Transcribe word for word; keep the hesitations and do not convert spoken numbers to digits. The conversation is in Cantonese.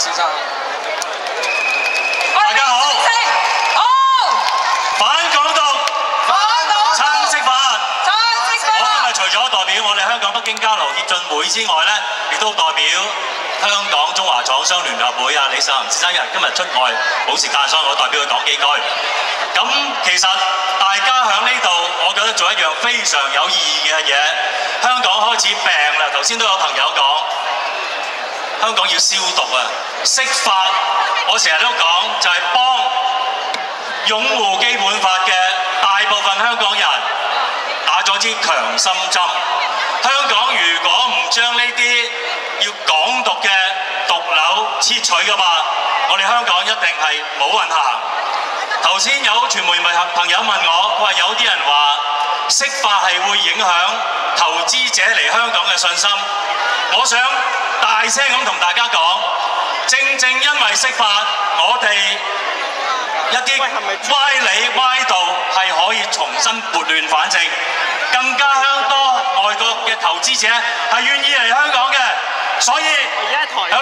先生。 大家好。 好。 反港獨， 反港獨， 撐釋法。 撐釋法。 我今日除咗代表我哋香港北京交流協進會之外咧，亦都代表香港中華廠商聯合會啊李世恒先生，因為今日出外冇時間，所以我代表佢講幾句。咁其實大家喺呢度，我覺得做一樣非常有意義嘅嘢。香港開始病啦，頭先都有朋友講，香港要消毒啊！釋法，我成日都講就係幫擁護基本法嘅大部分香港人打咗支強心針。香港如果唔將呢啲要港獨嘅毒瘤切除嘅話，我哋香港一定係冇運行。頭先有傳媒朋友問我，佢話有啲人話釋法係會影響投資者嚟香港嘅信心。我想大聲咁同大家講，正正因為釋法，我哋一啲歪理歪道係可以重新撥亂反正，更加香多外國嘅投資者係願意嚟香港嘅。所以喺